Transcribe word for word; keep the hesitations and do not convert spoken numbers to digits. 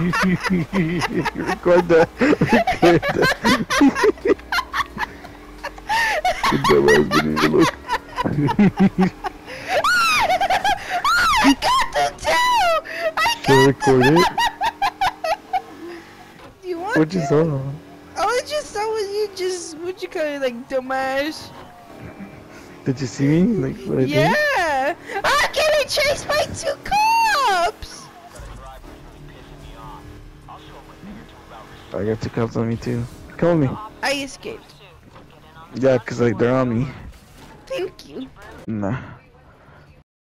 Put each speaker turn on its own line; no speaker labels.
Record that. Record that. Good dumbass video, look.
I got the two! I got
Should I record it?
You want
What you
to?
saw?
All I just saw was you just, what you call it, like, dumbass.
Did you see me? Like, what I did?
Yeah! I'm getting chased by two cops!
I got two cops on me too. Come with me.
I escaped.
Yeah, cause like they're on me.
Thank you.
Nah.